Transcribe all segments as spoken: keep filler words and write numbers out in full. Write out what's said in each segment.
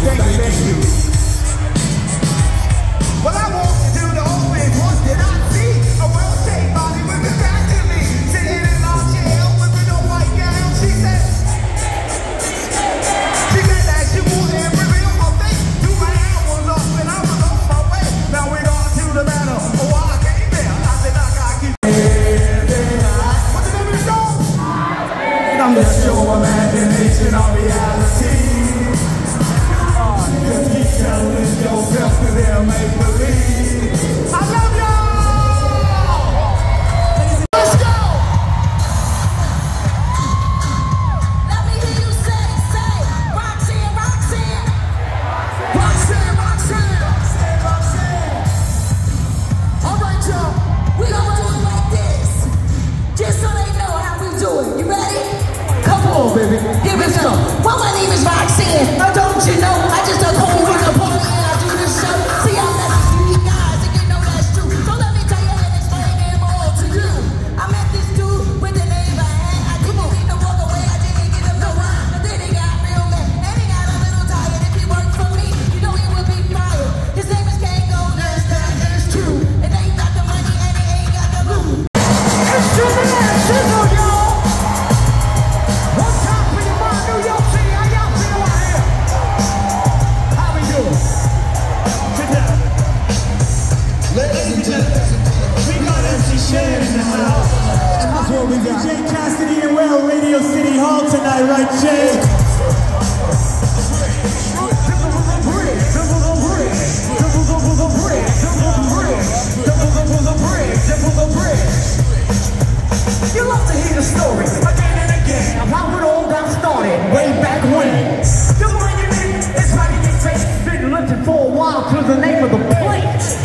Thank you, thank you. Well, I walked into the open, what did I see? A well-shaped body with a back to me. Sitting in my chair with a white gown. She said, she said that she wouldn't reveal her face. Two hours up and I was on my way. Now we got to the battle. Oh, I came there. I said, I gotta keep what's the name of the show? I'm the show imagination on reality. Just keep telling yourself to them make believe. I love y'all! Let's go! Let me hear you say, say, Roxanne, Roxanne. Roxanne, Roxanne! Roxanne, Roxanne! All right, y'all. We gonna do it like this. Just so they know how we do it. You ready? Come on, baby. Here we Let's go. go. Well, my name is Roxanne. Now, don't you know? I just a cool with a party and I do this show. See, I met these three guys and you know that's true. So let me tell you and explain them all to you. I met this dude with the name I had. I didn't need to walk away. I didn't give him no rhyme. But then he got real mad and he got a little tired. If he worked for me, you know he would be fired. His name is Kango. That's that is true. And they ain't got the money and he ain't got the loot. It's to the last signal, y'all! One time for your mind, New York City. How y'all feel out here? How we doing? Sit down. Ladies and gentlemen, we got M C Shan in the house. And that's what we got. Jay Cassidy and Well, Radio City Hall tonight, right, Jay? You love to hear the story again and again of how it all got started way back when. The monument is ready to take. Been lifted for a while to the name of the place.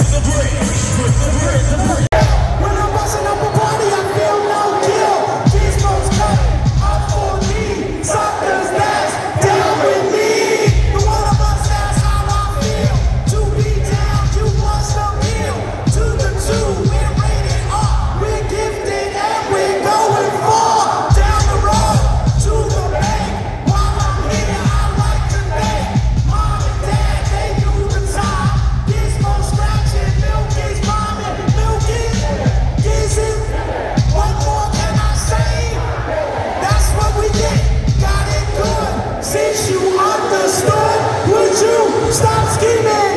When I'm busting up a party, I feel no kill. Gizmo's cut up for me. Suckers that's down with me. The one of us, that's how I feel. To be down, you must appeal. To the two, we're rated R. We're gifted and we're going far. Down the road, to the bank. While I'm here, I like to thank Mom and Dad, they knew the time. Gizmo scratching, milk is bombing, milk is gizzing. What more can I say? That's what we get, got it good. Since you understood, would you stop scheming?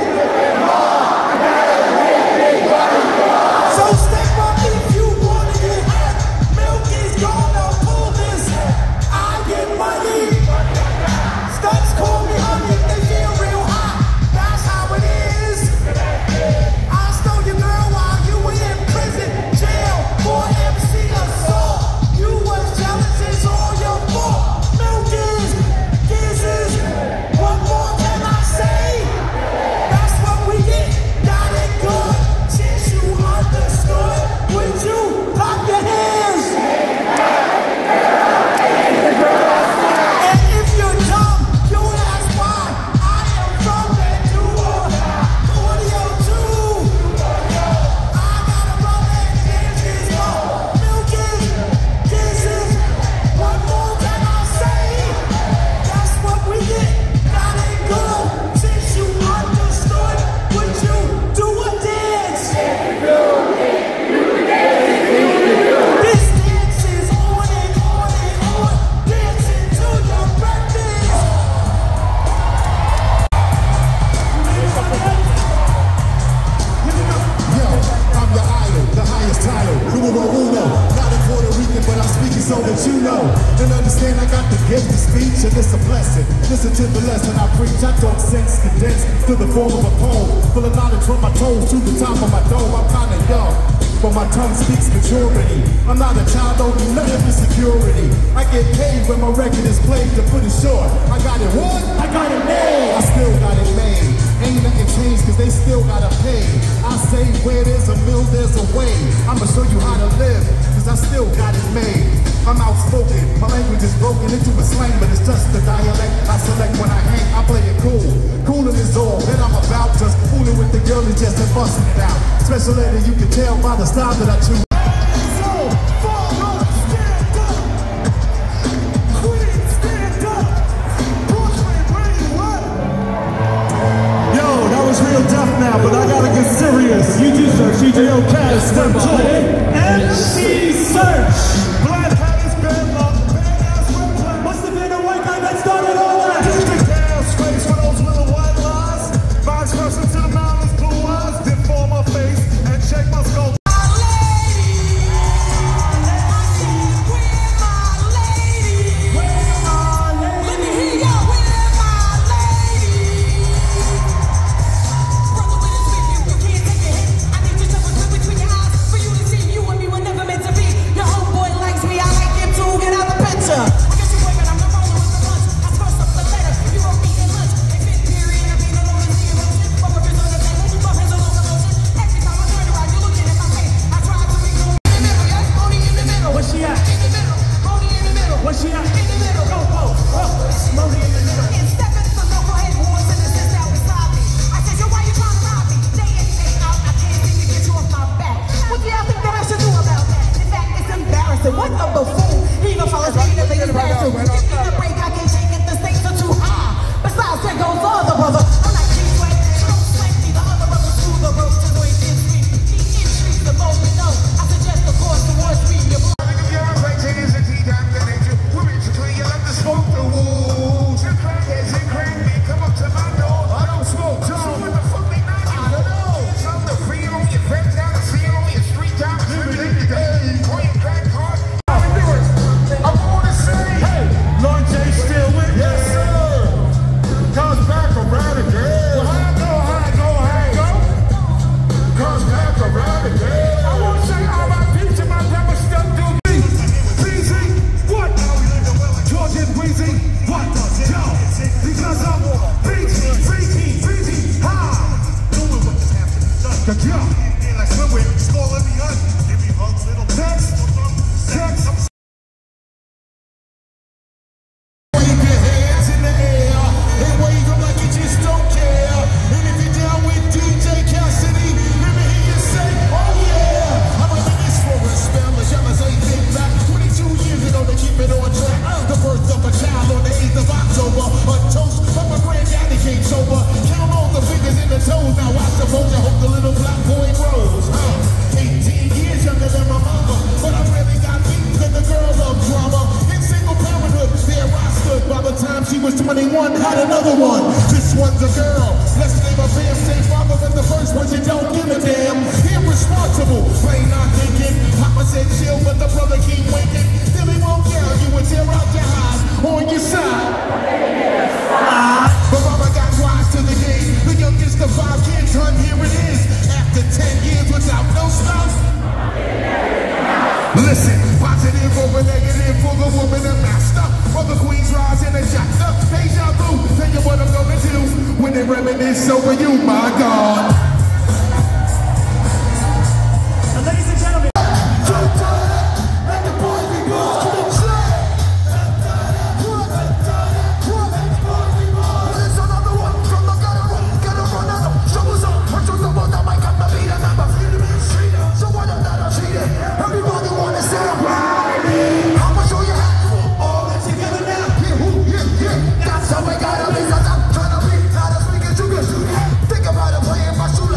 So step up if you wanna get hurt. Milk is gonna pull this. I get money. Stunts call me honey, they feel real hot. That's how it is. I stole your girl while you were in prison, jail for M C assault. You was jealous, it's all your fault. Milk is, gizzes. What more can I say? That's what we get, got it good. Since you understood, would you clap your hands? And if you're dumb, you'll ask why. I am from Ventura, audio two. I got a brother and his is low. Milk is, gizzes. What more can I say? That's what we get, got it good. Since you understood, would you do a dance? This dance is on and on and on, dancing to your breakfast. Yo, I'm your idol, the highest title, numero uno. Not in Puerto Rican, but I'm speaking so that you know. And understand I got the gift of speech, and it's a blessing. Listen to the lesson I preach. I don't sense condensed to the form of a poem. Full of knowledge from my toes to the top of my dome. I'm kinda young, but my tongue speaks maturity. I'm not a child, don't need none of insecurity. I get paid when my record is played, to put it short. I got it what? I got it made. I still got it made. Ain't nothing changed cause they still gotta pay. I say where there's a mill, there's a way. I'ma show you how to live, cause I still got it made. I'm outspoken, my language is broken into a slang, but it's just the dialect I select when I hang, I play it cool. Coolin' is all that I'm about, just fooling with the girl and just busting it out. Special letter you can tell by the style that I choose. was real tough now, but I gotta get serious. You do, sir. C J O K, step to M C Search. Black hat is bad luck, bad ass whip clap. Must have been a white guy that started all that. Just a damn space for those little white lies. Vice versa to the mountains, blue eyes. Dip for my face and shake my skull. What a buffoon! He even follows me to the bathroom. Give me a break, I can't shake it, the stakes are too high. Besides, there goes other brother. I'm like G-Sway, so don't spank me. The other brothers through the rope to wait in me. The intrigue, the more you know. I suggest the course towards me. Your blood. If you're a right is a T-Dime, then ain't you? We're basically, you love to smoke the wolves. Your crackheads and crank me, come up to my door. I don't smoke, John. So what the fuck they not you? I don't know. Tell them to free on your friends down the street on your street time. Living in the day. Point crack hard. She was twenty-one, had another one. This one's a girl. Let's name a fam, say father in the first one. You don't give a damn. Irresponsible, plain not thinking. Papa said chill, but the brother keep winking. Till he won't yell, you would tear out your eyes on your side. Ah, but mama got wise to the game. The youngest of five kids, hun, here it is. After ten years without no spouse. Listen, positive over negative for the woman and master. Other queens rise in a chapter. Deja vu, tell you what I'm gonna do when they reminisce over you, my God. And ladies and gentlemen, let the boys be boys. Come on, say. There's another one from the gutter room. Gotta run out. Show us up. Put your double down. I got the beat and I'm a feeling street. So what I'm not a cheater. Everybody wanna say I'm right. I'ma show you how to all that together now. Yeah, ooh, yeah, yeah. That's how we gotta be. I'm trying to be. Not as we get you good. Think about it, playing my shooter.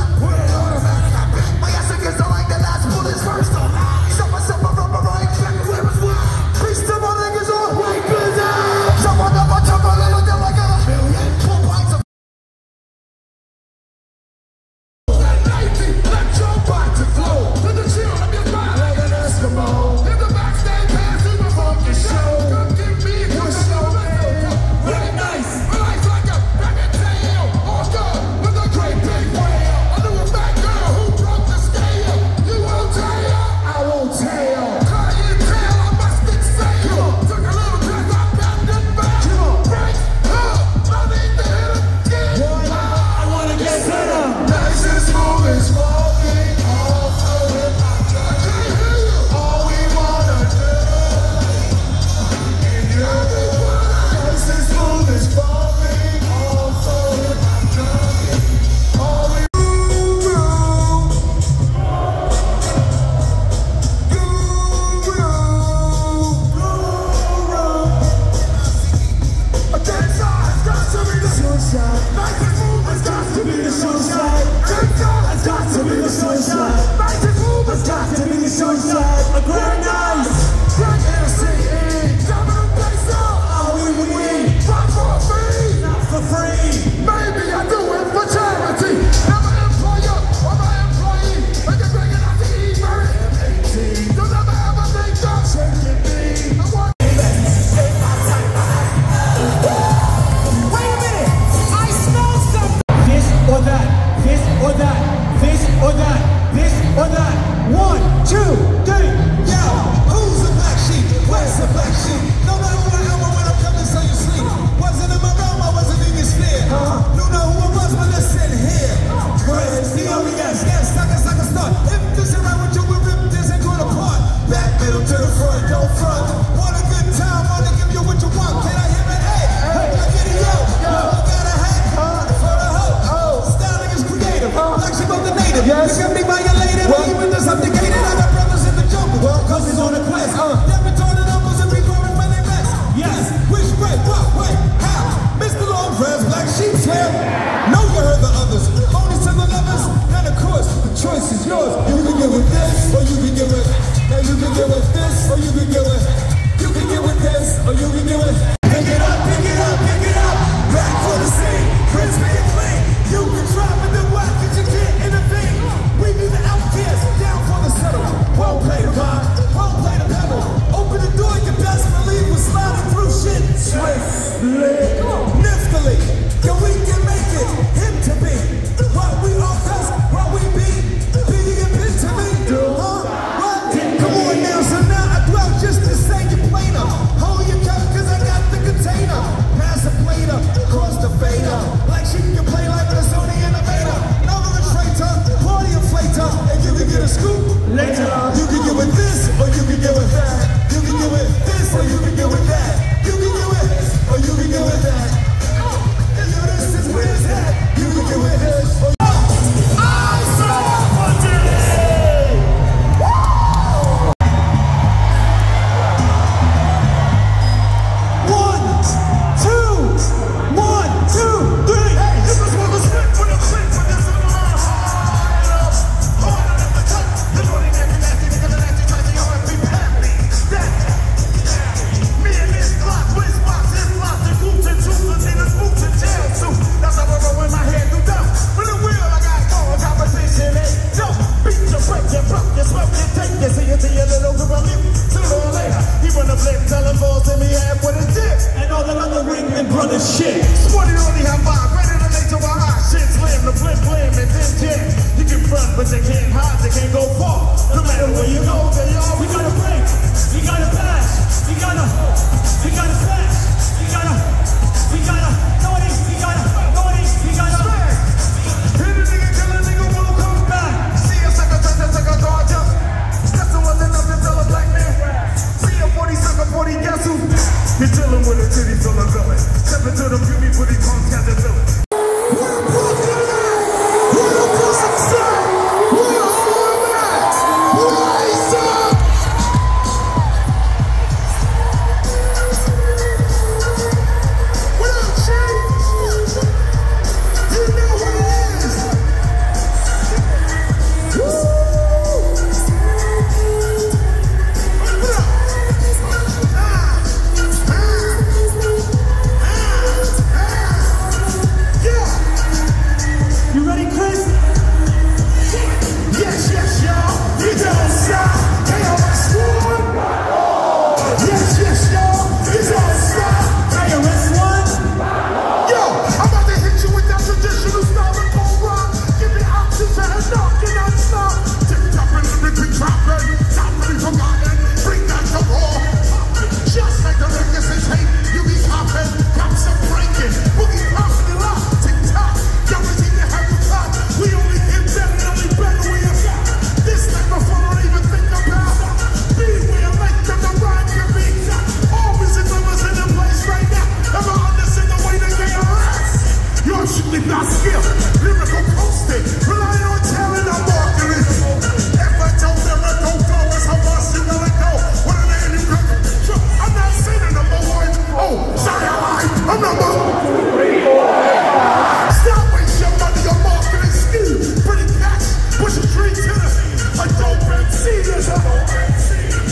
Grand nice. Grand L C E. Domino Bass up. Oh, we we we. Fight for free. Not for free. Maybe I do it for charity. I'm an employer. I'm an employee. I can bring it out to E. Murray. M eighteen. Don't ever ever think that. Shake it, me. I want it. Wait a minute. I smell something. This or that. This or that. This or that. This or that. One, two, three. Yo, who's the black sheep? Where's the black sheep? No matter what I am or when I'm coming, so you sleep. Wasn't in my realm, I wasn't in your sphere. You know who I was, but listen here. Chris, the only yes, yes, sucker, sucker, start. If this is right with you, we rip this and go apart. Back middle to the front, don't front. Want a good time, wanna give you what you want. Can I hear it? Hey, hey, I get it, yo. Yo, I got a hat for the hoe. Styling is creative, like she both the native. Yes. You can be violated, or even just subjugated. I got brothers in the jungle, well, cause it's on the quest. They're retarded numbers and be growing when they rest. Yes, which way, what, way, how? Mister Long Press, Black Sheep's here. Know you heard the others. Only to the lovers, then of course, the choice is yours. You can get with this, or you can get with. Now you can get with this, or you can get with. You can get with this, or you can get with. Pick it up, pick it up, pick it up. Back for the scene, crispy and clean. You can drive in the wild, cause you can't intervene. We be the outcasts, down for the settle. Won't play the vibe, won't play the pedal. Open the door, you best believe we're sliding through shit. Swiftly, niftily, yeah, we can make it. Him to be, what we are, cause what we be. Biggie and pin to me, huh? What? Come on now, so now I dwell just to say you plainer. Hold your cup, cause I got the container. Pass the plate up, cross the fader. Like she can play like the Sony Innovator. Never a traitor, party inflator. And you can get a scoop later. You can get with this, or you can get with that. You can get with this, or you can get with that. You can get with this, or you can get with that. And yo, this is where it's at. You can get with this, or I saw opportunity. One, two, one, two, three. Hey, this is what the split for the clip for this one. Me and this clock, which box is locked, the boots and tools, and the boots and jail too. That's how I roll when my head do down. With the wheel, I got going competition. Hey, don't beat your break, you broke, you smoke, you take, you see it to your little group of you. Sooner or later, he run a flip, telling balls to me half with his dick. And all that other ring and brother shit. Sporty only have vibe, ready to lay to our high. Shit slam, the flip, flame, and then jam. You can front, but they can't hide, they can't go far. No matter where you go, they are. We gotta break, we gotta pass, we gotta, we gotta pass, we gotta, we gotta, know it is, we gotta, know it is, we gotta smack. Hit a nigga, kill a nigga, won't come back. See a sucker, touch a sucker, dodge up. That's the one that enough to tell a black man. See a forty sucker, forty, guess who? You're chillin' with a titty full of villain. Step into the beauty, putty punks, got the villain. We're Brooklyn! We're Brooklyn! We're all that! Rise up! What up, Chief? You know what it is! Woo! What up? Ah! Ah! Ah! Ah! Yeah! You ready, Chris? Yes, yes, y'all. You don't stop. K O S one. Yes, yes, y'all. You don't stop. K O S one. Yo, I'm about to hit you with that traditional style and bull rock. Give me options and a knock and I'll stop. Tip top and lyric dropping. Not really forgotten. Bring that to raw. Just like the legacy tape, you be popping. Cops are breaking. Boogie popping it up. Tick tock. Guaranteed to have you caught. We only hit that and only better we have got. This type of fun don't even think about. Be where like them to rhyme your beat. All music lovers in the place right now. Ever understand the way they get arrest? You're strictly not skill. Lyrical posting. Rely on talent, I'm marketing. If I don't, there I don't go. It's how far you gonna go. What are they in you got? I'm not saying the number one. Oh, sorry, I lied. I'm number three, four, five. Stop wasting your money on marketing scheme. Pretty catch, push a tree to the a dope M C. There's a dope M C.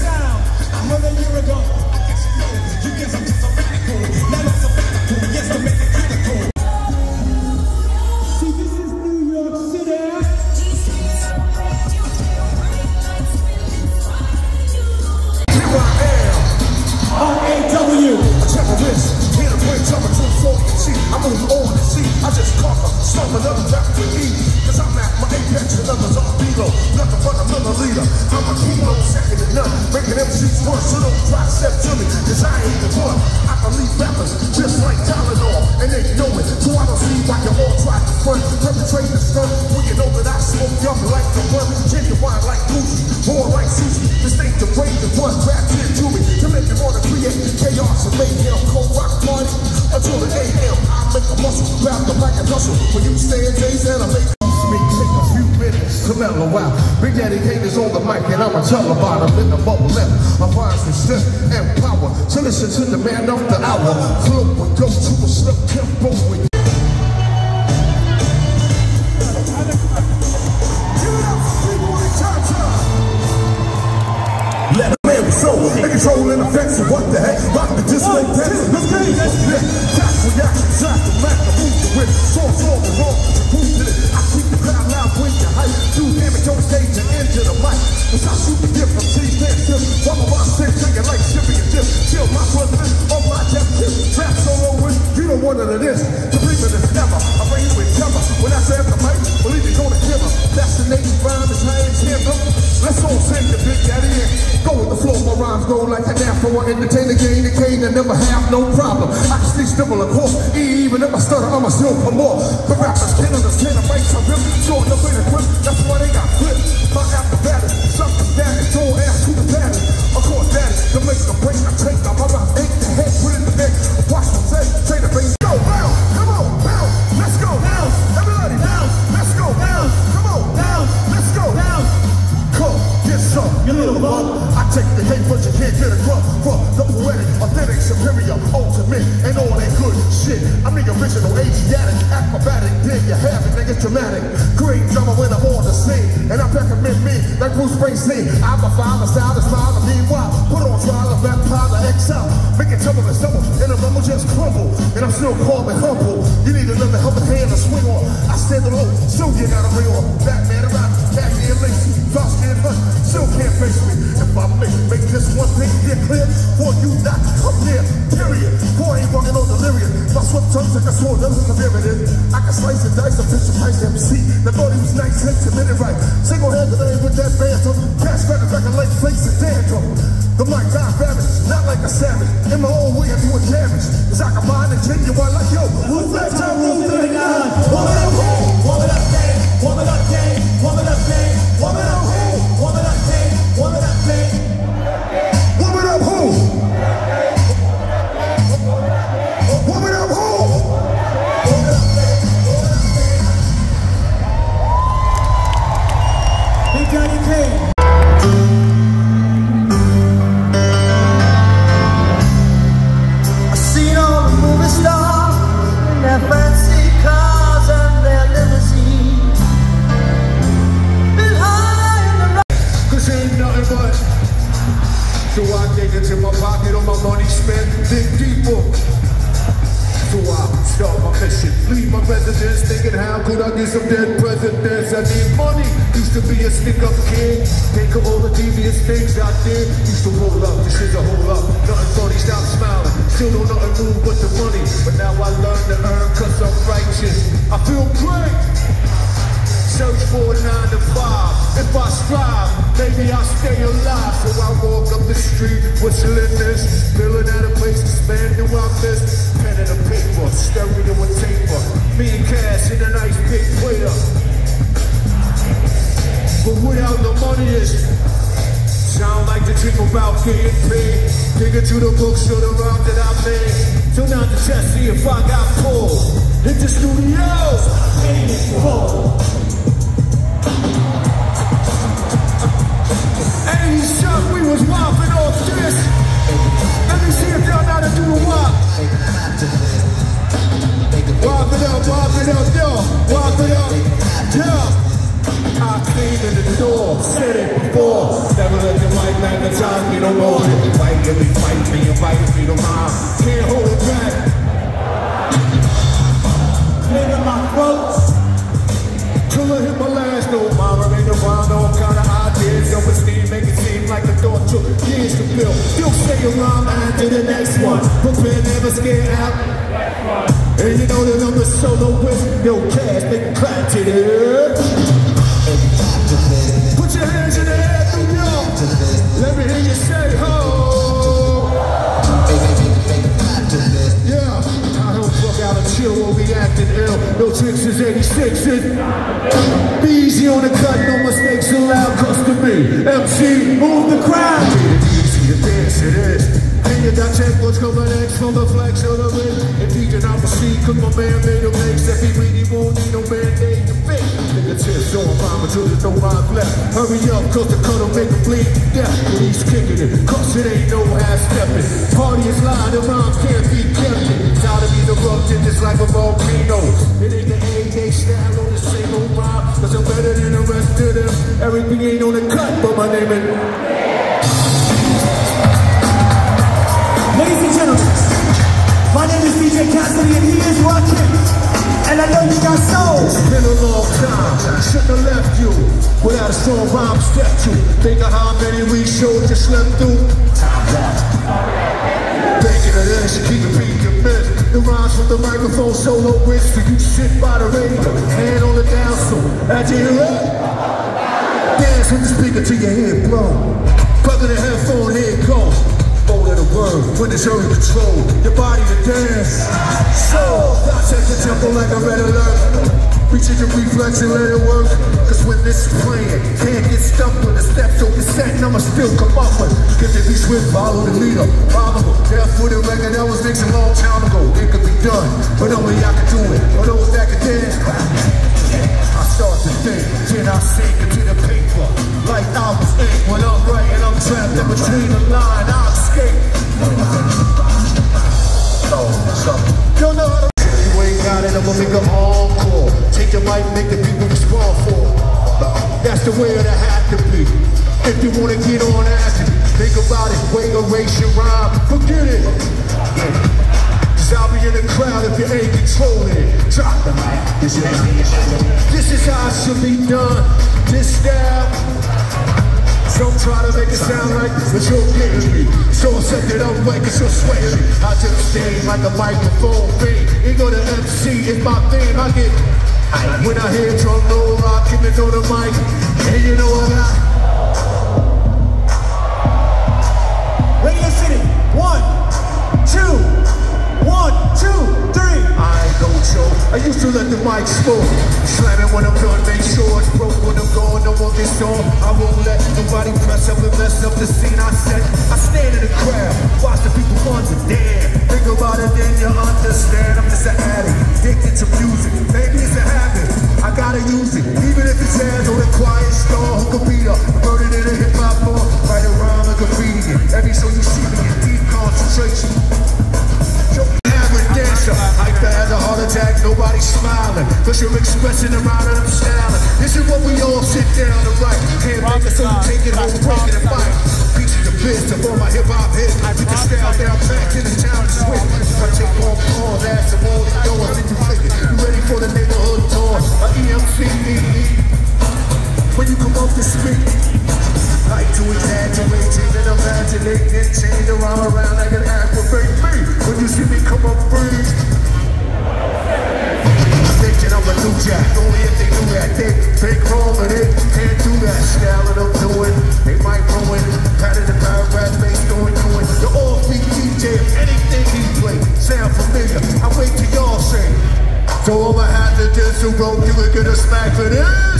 sound more than a year ago. You guess I'm just a radical. Now I'm sabbatical. Yes, to make it critical. See, this is New York City. Here I am. R A W. A terrorist. Here to bring trouble to the soul. See, I move on and see. I just conquer. Stop another rap with E. Cause I'm at my apex and others are below. Nothing but a milliliter. I'm a kilo, second to none. Making M Cs worse, so don't try to step to me. Cause I ain't the one. I can leave rappers just like Tylenol. And they know it. So I don't see why you all try to front. Perpetrate the stunt. When you know that I smoke young like the one. Genuine like Gucci. More like sushi. This ain't the brain that one cracked into me. To make me wanna create chaos and mayhem. Cold rock party until the A M. I make a muscle, grab the mic and hustle. When you stay in days and I make me take a few minutes to mellow out. Big Daddy Kane is on the mic and I'ma tell about him in the bubble left. I find some strength and power to listen to the man of the hour. Flow and go to a slow tempo with let a man be sold, and controlling effects of what the heck, rock the disco pants, let's get it, let's get it, tax reaction, track the Mac, the move the whip, source all the wrong, prove to it, I keep the crowd loud, when you hype, do damage on stage and into the mic, cause I shoot the gift from T's dance tip, while my boss sitting taking like Chippy and Dip, kill my president, on my death tip, rap solo with, you don't want none of this, the dreaming is never, I bring you in cover, when I say the mic, believe you're gonna kill her, that's the native rhyme, is how it's handled, let's all sing the Big Daddy in. Go with the flow, my rhymes go like an afro. I entertain the game, the cane, and never have no problem. I can still stumble a course, even if I stutter, I'ma still come more. The rappers can't understand the rights of them, showing up in the grip, that's why they got flipped. My after battle, something that is don't ask who the battle. Of course, that is the make the break, I take them, I'm out, ain't the head, put it in the neck. Watch them say, say the bass, go, bounce, come on, bounce, let's go, bounce, everybody, bounce, let's go, bounce, come on, bounce, let's go, bounce. Come, get some, you little bum. I take the hate, but you can't get a crumb. From the poetic, authentic, superior, ultimate, and all that good shit. I'm the original Asiatic, acrobatic, there you have it, nigga, dramatic. Great drama when I'm on the scene, and I recommend me like Bruce Springsteen. I'm a father, style, smile, meanwhile, put on trial of that pile of X out. Make it trouble and stumble, and the rumble just crumble. And I'm still calm and humble. You need another helping hand to swing on. I stand alone, so you gotta ring on. Batman around, Cathy and Lacey, Frosty and Hunt, still can't face me. If I make, make this one thing get clear, for you not to come near, period. Boy, ain't walking on delirium. My sweat tongues like a sword, doesn't severe it is. I can slice and dice a picture price M C. The thought he was nice, hit to minute right. Single handed with that banter. Cash records like a lake flakes and dandruff. The mic got ravaged, not like a savage. In my own way, I do a damage. Cause I can mind and genuine like yo. Who's that time? Who's that nine? Warm it up, hey, warm it up, gang. Warm it up, gang. Warm it up, gang. Warm it up, hey, warm it up, gang. Warm it up, gang. Warm it up, who? Warm it up, who? Big Daddy Kane. Their fancy cars and their limousines behind the right. Cause ain't nothing but so I dig into my pocket on my money spent, dig deeper. So I start my mission, leave my residence, thinking how could I get some dead presidents? I need money, used to be a stick-up kid, think of all the devious things I did. Used to roll up, this is a whole up, nothing funny, stop smiling. Still don't nothing move but the money, but now I learn to earn cause I'm righteous. I feel great. Search for a nine to five. If I strive, maybe I'll stay alive. So I walk up the street, whistling this, feeling out of place to spend the I miss. Pen and a paper, stereo and taper. Me and Cash in a nice big player. But without the money is sound like the trick about getting paid. Dig into the books of the rhyme that I made. So now to test, see if I got pulled. Hit the studio. eighties shot, we was whopping off this. Let me see if y'all know how to do the wop. Wop it up, wop it up, yo. Wop it up, yo. I came in the door, said it before. Never let the mic magnetize. rise me no more. If you fight, if you fight me, invite me to mine. Can't hold it back. Nigga, my throat. Till I hit my last note, mama made around all kind of ideas. Self-esteem make it seem like the thought took years to build. You'll say around after the next one. Prepare, never scared out. And you know that I'm a solo with no cash, make it clap to the put your hands in the air, New York. Let me hear you say ho. Yeah, I don't fuck out of chill when we acting ill. No tricks is eighty-sixes. Be easy on the cut, no mistakes allowed, custom me. M C, move the crowd. Easy to dance it is. And you got check what's coming next from the flex of the ring. And D J not proceed, cause my man made a mix. That he really won't need no band-aid to fix. Nigga tips on mama till there's no mind left. Hurry up, cause the cut'll make him bleed to death. And he's kicking it, cause it ain't no half-stepping. Party is live, the rhymes can't be kept. It's out to be erupted just like a volcano. It ain't the A-Day style on the same old rhyme. Cause I'm better than the rest of them. Everything ain't on the cut, but my name is... Ladies and gentlemen, my name is D J Cassidy and he is rocking. And I know you got soul. It's been a long time, shouldn't have left you without a strong rhyme step to. Think of how many we shows you slept through. Thinking of this, keep it being convinced. The rhymes from the microphone solo wrist. So you sit by the radio, hand on the down so as you hear it. Dance with the speaker till your head blow. Plug in the headphone, here it goes. Bold of the word, when it's early control, your body to dance. So, I check the tempo like a red alert. Reaching your reflex and let it work. Cause when this is playing, can't get stuck when the steps open set and I'ma still come up with. Get to be swift, follow the leader. Follow that footed record that was mixed a long time ago. It could be done, but only I can do it. For those that can dance, I start to think, then I sink into the paper. Like I was ink when I'm writing, I'm trapped in between the line, I escape. Oh, something. You know how to you ain't got it, I'ma make an encore. Take the mic, make the people respond for. That's the way it have to be. If you wanna get on after me, think about it, way erase your rhyme, forget it. Cause I'll be in the crowd if you ain't controlling it. Drop the mic. This is how it should be done. This style. Don't try to make it sound like but you're getting me. So set it up like it's your sweating me. I just stay like a microphone thing. Ain't go to M C, it's my thing. I get when I hear drum roll, rocking it on the mic. And you know what I Radio City, one, two, one, two, three. I ain't gon' choke. I used to let the mic smoke. Slam it when I'm done, make sure it's broke when I'm gone. No one gets on. I won't let nobody press up and mess up the scene I set. I stand in the crowd, watch the people wonder, damn. Think about it, then you understand. I'm just an addict, addicted to music. Maybe it's a habit, I gotta use it. Even if it's jazz or the quiet star, who could beat up, burn it in a hip hop bar, write a rhyme and graffiti it. Every show you see me in deep concentration. Hype has a heart attack, nobody's smiling. Cause you're expressing around and I'm styling. This is what we all sit down to write. Can't make it so you take it home, break it and fight. Pieces of biz of all my hip hop hits. Get the style down back to the town and switch. I take more calls, ask them all the doors, then you flick it. You ready for the neighborhood tour? A E M C E E. When you come up to speak, like to exaggerate, and imaginate, and change the rhyme around like an aggravate me. When you see me come up free, thinking I'm a new jack. Only if they do that, they fake wrong, but they can't do that. Style that I'm doing, they might ruin. Patted the paragraph based on doing. The offbeat D J, if anything he play, sound familiar. I wait till y'all say. So I'ma have to just a rope, you would get a smack for this.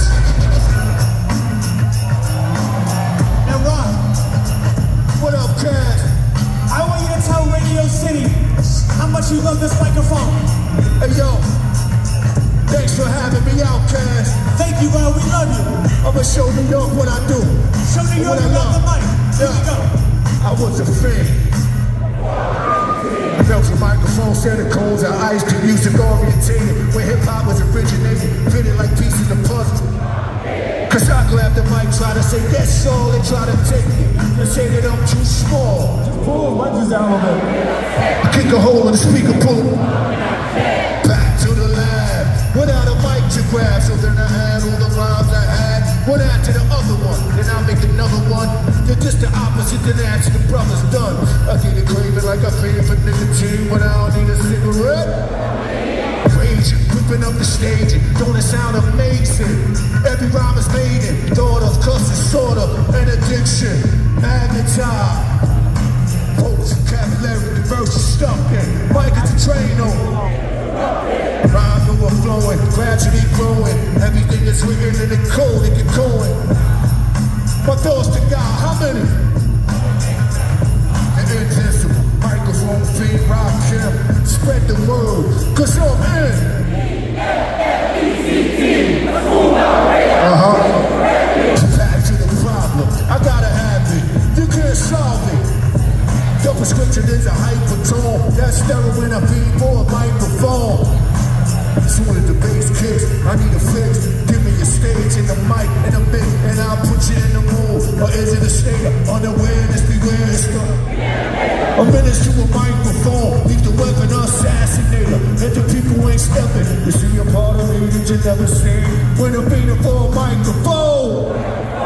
What up, Cass? I want you to tell Radio City how much you love this microphone. Hey, yo. Thanks for having me out, Cass. Thank you, bro. We love you. I'ma show New York what I do. Show New York you love the mic. Here yeah. we go. I was a fan. I felt the microphone, set the codes, our ice to music orientated. When hip-hop was originated, fitted like pieces of puzzle. Cause I grab the mic, try to say that's all, and try to take it. And say that I'm too small. Pull mic just down a little bit. I kick a hole in the speaker pool. Back to the lab. Without a mic to grab, so then I had all the rhymes I had. One after the other one, then I'll make another one. You're just the opposite than after the brother's done. I get it craving like I pay for nicotine when I don't need a cigarette. Raging, whipping up the stage, don't it sound amazing? Every rhyme is made in thought of, cussing, sort of, an addiction. Magnetized. Vocabulary, the verse is stuck in. Mic is the train on. Rhymes overflowing, gradually growing. Everything is written in the code, it get going. My thoughts to God, how many? The invincible, microphone feed, rock him, spread the word, cause I'm in. Uh-huh. Back to the problem, I gotta have it, you can't solve it. The prescription is a hypertone, that's steroid I feed for a microphone. Soon as the bass kicks, I need a fix. Give me a stage and a mic and a bit, and I'll put you in the mood. Or is it a state of unawareness? Beware, it's the a menace to a microphone. Leave the weapon assassinator, and the people ain't stepping. You see a part of me that you never seen when I'm beating for a microphone.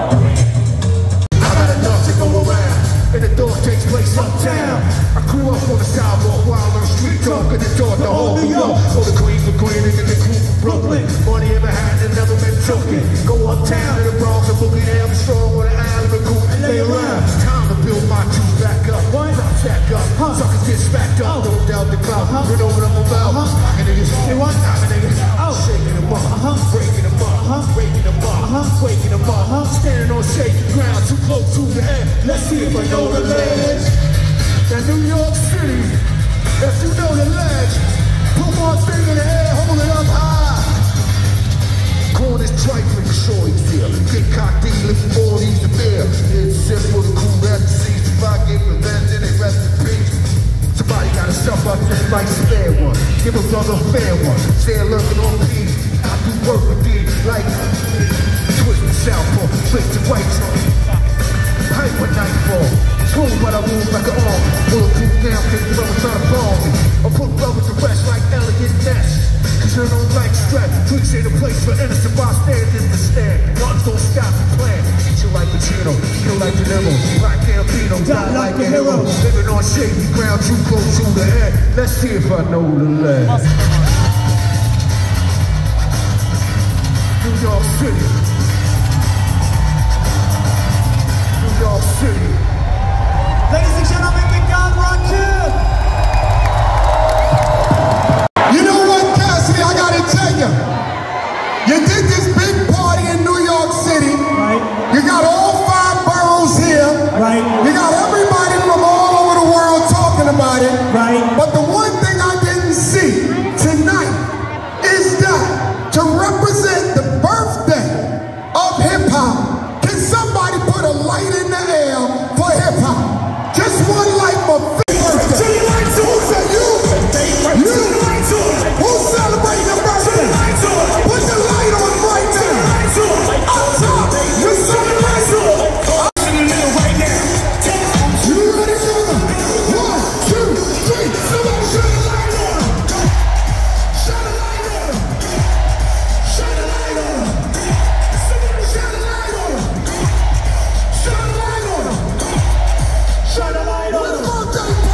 I got enough to go around. And the thought takes place uptown. I grew up on the sidewalk while on the street talking and taught the whole New York. Oh, the queen for queen and the crew from Brooklyn. Money ever had and never been token. Go uptown to the Bronx and boogie down strong with an island recruit and lay around. Time to build my truth back up. Why not stack up? Huh. Suckers get smacked up. Don't doubt the clout. Huh. You know what I'm about. Uh-huh. Knocking niggas. Say what? Knocking niggas. Oh. Shaking them up. Uh-huh. Breaking them up. Uh-huh. Breaking them up. Uh-huh. Waking them up. Uh-huh. Standing on shaky ground too close to the air. Let's see if I know the ledge. That New York City, if you know the ledge, put one thing in the air, hold it up high. Corn is trifling, sure he's here. Get cocked, lift more, he's the beer. It's just for the cool rap seas. If I get revenge, then they rest in peace. Somebody gotta step up just like spare one. Give a brother a fair one. Stay lurking on peace. I do work with these like twist the southpaw, flip the right side. Hype when nightfall. Smooth but I move like an arm. Bulletproof down, kick brothers try to bomb me. I put brothers to rest like elegant nests. Cause they don't like stress. Tweaks ain't a place for innocent bystanders to stand. Nothing's gonna stop the plan. Eat you like Pacino, feel like De Niro. Black Campino, die like a hero. Living on shaky ground, too close to the head. Let's see if I know the land. New York City. New York City. Ladies and gentlemen, the God Rock Kid. You know what, Cassidy, I gotta tell you. You did this big party in New York City. Right. You got all five boroughs here. Right. You got everybody from all over the world talking about it. Right. But the one thing I didn't see tonight is that to represent the birthday of hip-hop, can somebody put a light in the air for hip-hop? Just one light for fifth birthday. Who said you? You? Who's celebrating the birthday? Put the light on right now. Up top. You celebrating. You ready, brother? One, two, three. Somebody shine a light on. Shine a light on. Shine a light on. Somebody shine a light on. Shine a light on. Shine a light on.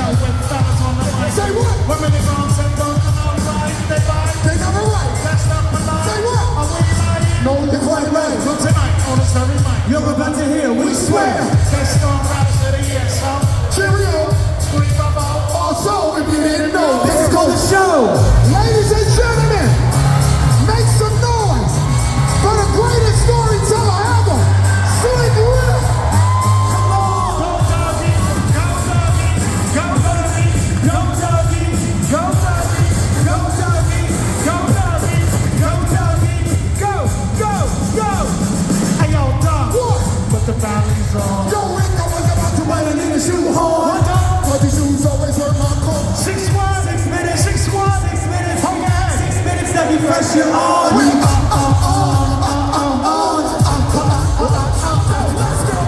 with fellas on the mic. Say what? Women in arms and don't come on right. They buy. They never right. That's not polite. Say what? Are we lying? No, you're quite right. So tonight on this very mic, You're about to hear, we swear. Guest star rappers of the year, so Cheerio. scream about. Also, if you didn't know, This is called the show. ladies and gentlemen, make some noise for the greatest storyteller ever, Slick Rick. Come on, go doggy, go doggy, go doggy, go doggy, go doggy, go doggy, go doggy, go doggy, go, go, go. Hey yo, dog. What? Put the batteries on. Yo, Rick, I was about to wear a nigga shoe hard, but these shoes always hurt my core. Six one, six minutes, six one, six minutes. Hold your head. Six minutes to refresh your arm. We are on, on, on, on, on, on, on, let's go.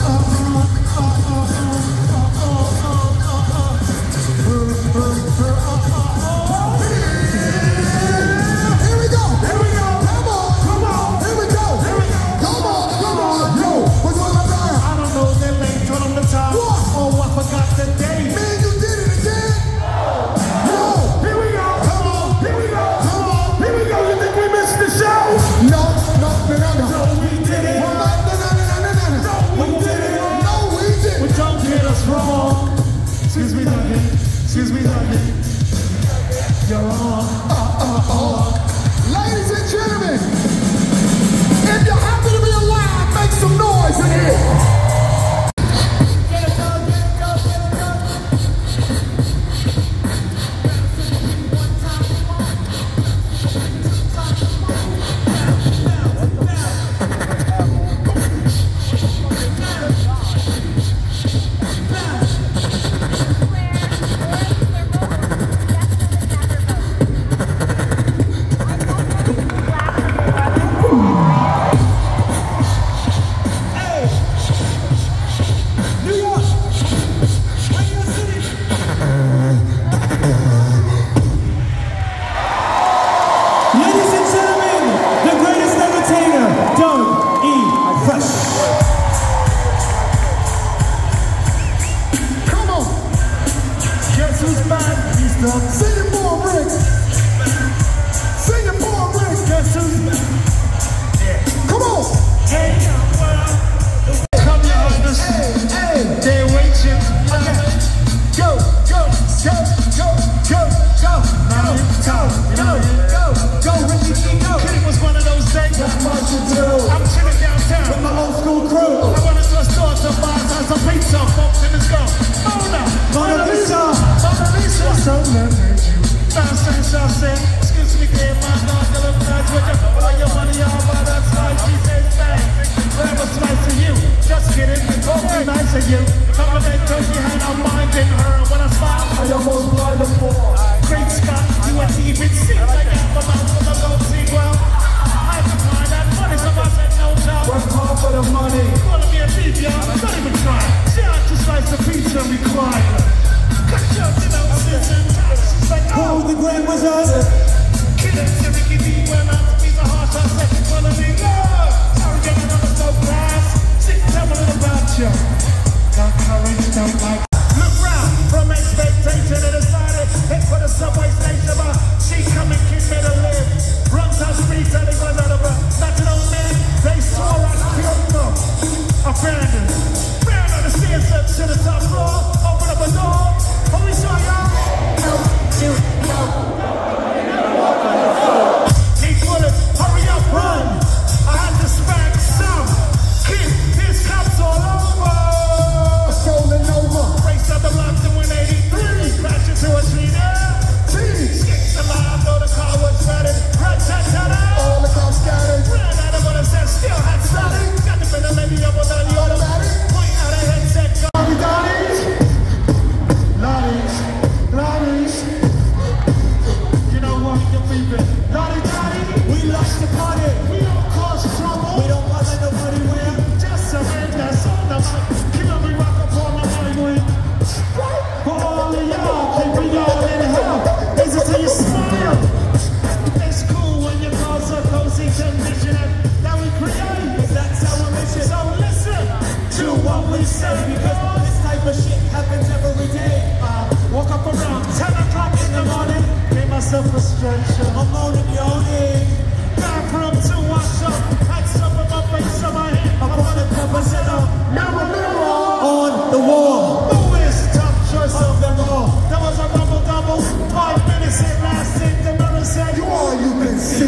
Here we go. Here we go. Come on. Come on. Here we go. Here we go. Come on. Come on. Yo, what's on my time? I don't know their name, turn on the top. What? Oh, I forgot the date. Man, you did it again. Yo. Here we go. Come on. Here we go. Come on. Here we go. You think we missed the show? No, no, no, no, no. No, we did it. No, no, no, no, no, no, no. We did it. No, we didn't. But don't get us wrong. Excuse me, Duncan. Excuse me, Duncan. You're wrong. Ladies and gentlemen, if you happen to be alive, make some noise in here. Ladies and gentlemen, the greatest entertainer, Doug E. Fresh. Come on, Guess who's back? He's done. sing it more, Rick. Sing it more, Rick. Guess who's back? Come on. Hey, well, come your highness. Hey, They're waiting. Go, go, go, go, go, go. Now it's time. Go, go, go, Ricky G, go. It was one of those days. what you do? I'm chilling downtown. With my old school crew. I wanted to start to buy some pizza, folks, in this go. Mona, Mona Lisa. Mona Lisa. So let me you. Nonsense, I said. Excuse me, dear, my dog, I love nice with you. All your money, all by that side. She says, bang. Whatever slice of you. Just kidding. Don't be nice of you. Compliment, cause you had a mind in her. When I smile, I almost blind the floor. Great Scott, you ain't even see. I got the mouth for the low see. Well, I can find that money, so I said no job. Work hard for the money. Wanna be a thief, y'all? Don't even try. See how to slice the pizza and recline. Cut your, you know, scissors. She's like, Who oh, the great wizard? kill it, to Ricky D. When I'm to piece of heart, I said, you wanna be love. Sorry, getting on the smoke glass. Sick, tell me a little about you. Got courage, don't like. Look round from expectation and decided head for the subway station, but she come and kiss me to live. Runs her street, telling one another, not to know men. They saw us killed them. Abandoned. Ran on the city.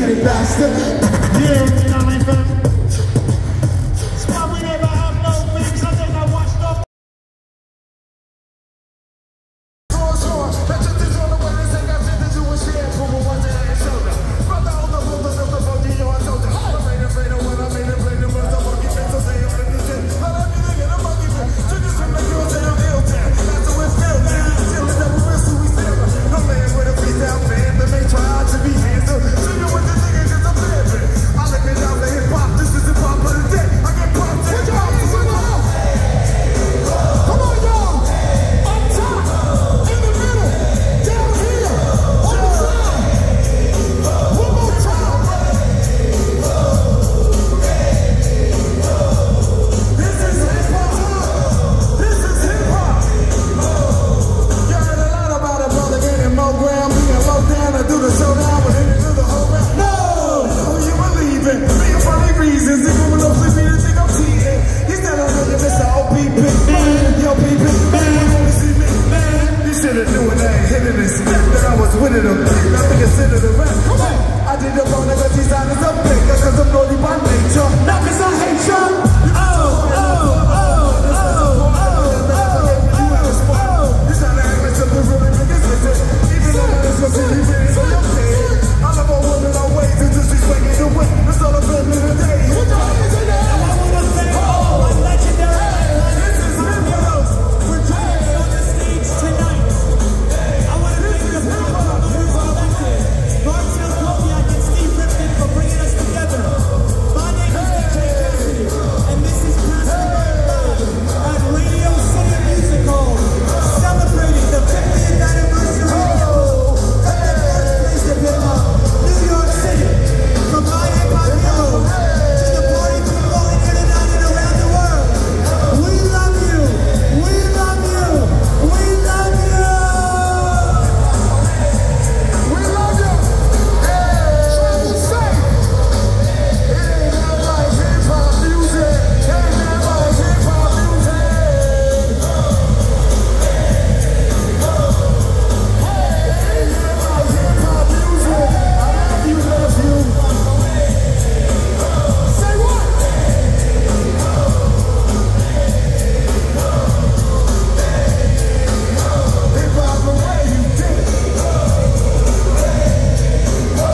dirty bastard. Yeah.